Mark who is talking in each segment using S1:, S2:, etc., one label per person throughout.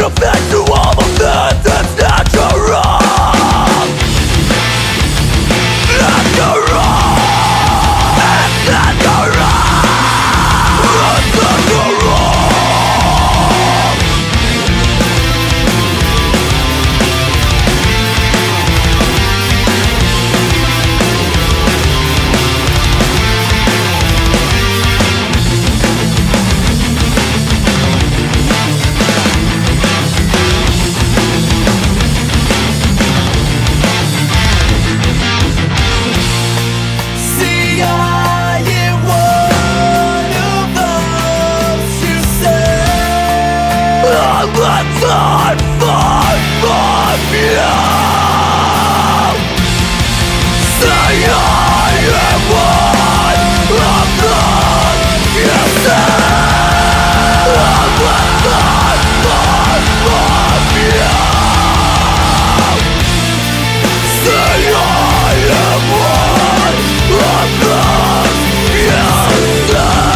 S1: confess to all of this, it's natural. Natural. It's natural. It's natural. Let's not fight from you. Say I am one of them you say. Let's not fight from you. Say I am one of them you say.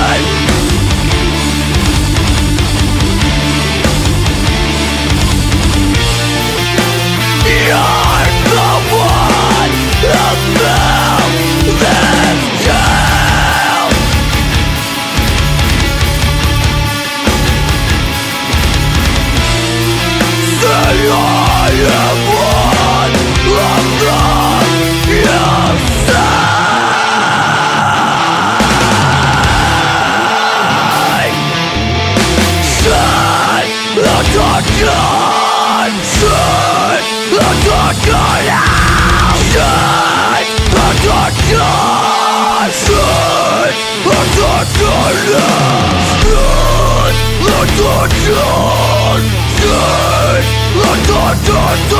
S1: You're the one who built this town. Say I am one of them you say. Shut the door. Shut the door now! Shut the door! Shut the door now! Shut the door! Shut the door!